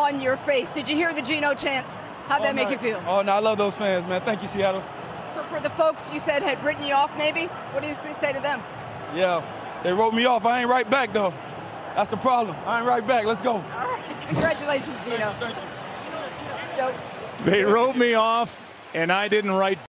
on your face. Did you hear the Geno chants? How'd that make you feel? Oh, no, I love those fans, man. Thank you, Seattle. So for the folks you said had written you off maybe, what do you say to them? Yeah, they wrote me off. I ain't right back, though. That's the problem. I ain't right back. Let's go. All right. Congratulations, Geno. Thank you. Joe. They wrote me off, and I didn't write